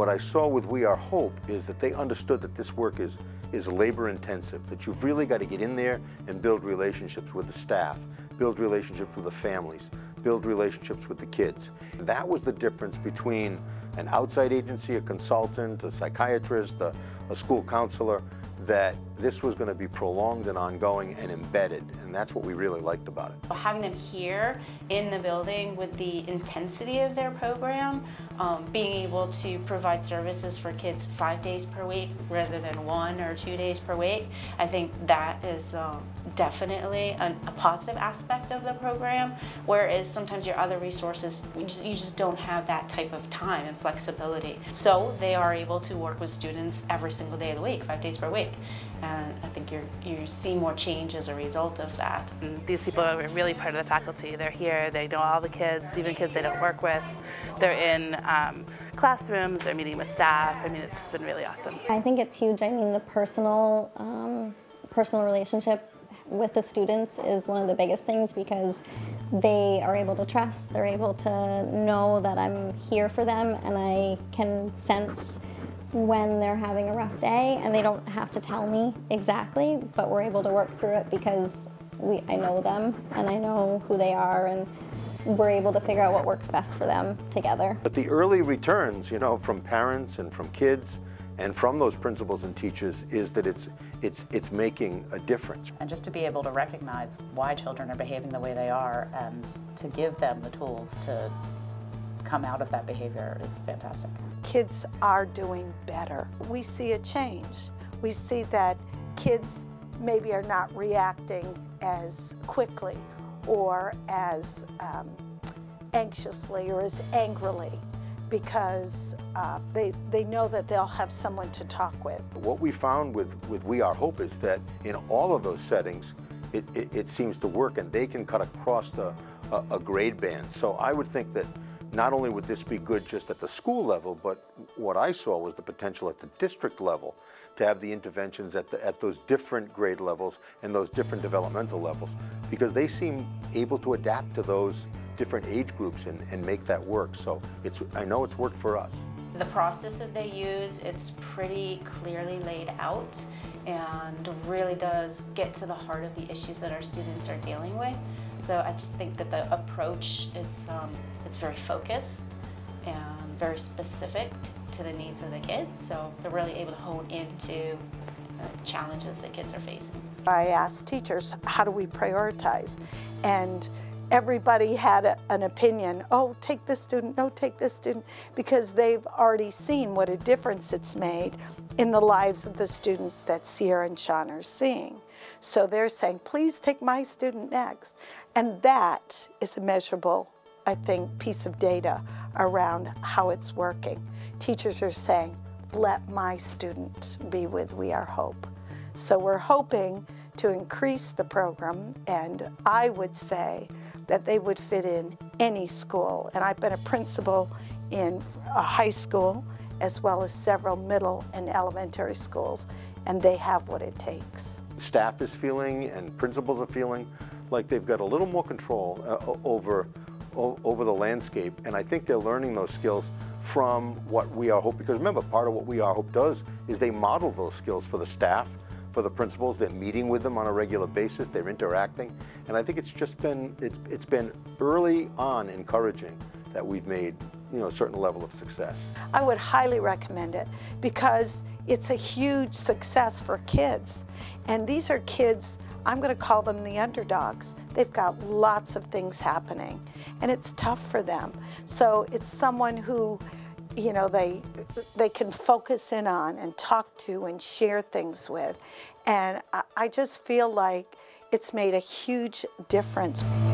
What I saw with We Are Hope is that they understood that this work is labor intensive, that you've really got to get in there and build relationships with the staff, build relationships with the families, build relationships with the kids. That was the difference between an outside agency, a consultant, a psychiatrist, a school counselor, that this was going to be prolonged and ongoing and embedded, and that's what we really liked about it. Having them here in the building with the intensity of their program, being able to provide services for kids 5 days per week rather than 1 or 2 days per week, I think that is definitely a positive aspect of the program, whereas sometimes your other resources, you just don't have that type of time and flexibility. So they are able to work with students every single day of the week, 5 days per week. And I think you see more change as a result of that. And these people are really part of the faculty. They're here, they know all the kids, even kids they don't work with. They're in classrooms, they're meeting with staff. I mean, it's just been really awesome. I think it's huge. I mean, the personal relationship with the students is one of the biggest things, because they are able to trust, they're able to know that I'm here for them, and I can sense when they're having a rough day, and they don't have to tell me exactly, but we're able to work through it because I know them and I know who they are, and we're able to figure out what works best for them together. But the early returns, you know, from parents and from kids and from those principals and teachers is that it's making a difference. And just to be able to recognize why children are behaving the way they are and to give them the tools to come out of that behavior is fantastic. Kids are doing better. We see a change. We see that kids maybe are not reacting as quickly or as anxiously or as angrily, because they know that they'll have someone to talk with. What we found with We Are Hope is that in all of those settings, it seems to work, and they can cut across a grade band. So I would think that not only would this be good just at the school level, but what I saw was the potential at the district level to have the interventions at those different grade levels and those different developmental levels, because they seem able to adapt to those different age groups and make that work. So I know it's worked for us. The process that they use, it's pretty clearly laid out and really does get to the heart of the issues that our students are dealing with. So I just think that the approach, it's very focused and very specific to the needs of the kids. So they're really able to hone into challenges that kids are facing. I asked teachers, how do we prioritize? And everybody had an opinion. Oh, take this student, no, take this student, because they've already seen what a difference it's made in the lives of the students that Sierra and Sean are seeing. So they're saying, please take my student next. And that is a measurable, I think, piece of data around how it's working. Teachers are saying, let my student be with We Are Hope. So we're hoping to increase the program, and I would say that they would fit in any school. And I've been a principal in a high school as well as several middle and elementary schools, and they have what it takes. Staff is feeling and principals are feeling like they've got a little more control over the landscape, and I think they're learning those skills from what We Are Hope, because remember, part of what We Are Hope does is they model those skills for the staff, for the principals. They're meeting with them on a regular basis, they're interacting, and I think it's just been, it's been early on encouraging that we've made, you know, a certain level of success. I would highly recommend it because it's a huge success for kids. And these are kids, I'm going to call them the underdogs. They've got lots of things happening and it's tough for them. So it's someone who, you know, they can focus in on and talk to and share things with. And I just feel like it's made a huge difference.